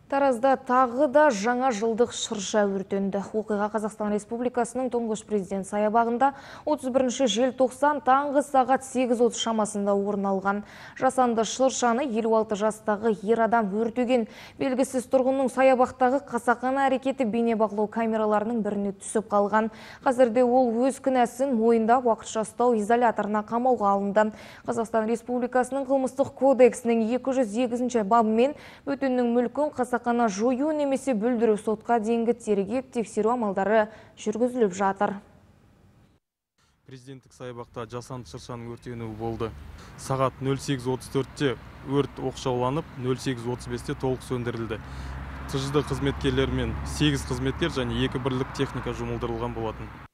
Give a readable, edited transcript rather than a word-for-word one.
Таразда тағы да жаңа жылдық шырша өртенді. Оқиға Қазақстан Республикасының тұңғыш президент саябағында 31 желтоқсан таңғы сағат 8:30 шамасында орын алған. Жасанды шыршаны 56 жастағы ер адам өртеген. Белгісіз тұрғынның саябақтағы қасақана әрекеті бейнебақылау камераларының біріне түсіп қалған. Қазірде ол өз кінәсін мойындап уақытша ұстау изоляторына қамауға алынды. Қазақстан Республикасының қылмыстық кодексінің 208 бабымен бөтеннің мүлкін қасақана жою немесе бүлдіру сотқа дейінгі тергеп тексеру амалдары жүргізіліп жатыр. Президенттік саябақта жасанды шыршаның өртенуі болды. Сағат 08:34-те өрт оқшауланып, 08:35-те толық сөндірілді. ТЖД қызметкерлерімен 8 қызметкер және 2 бірлік техника жұмылдырылған болатын.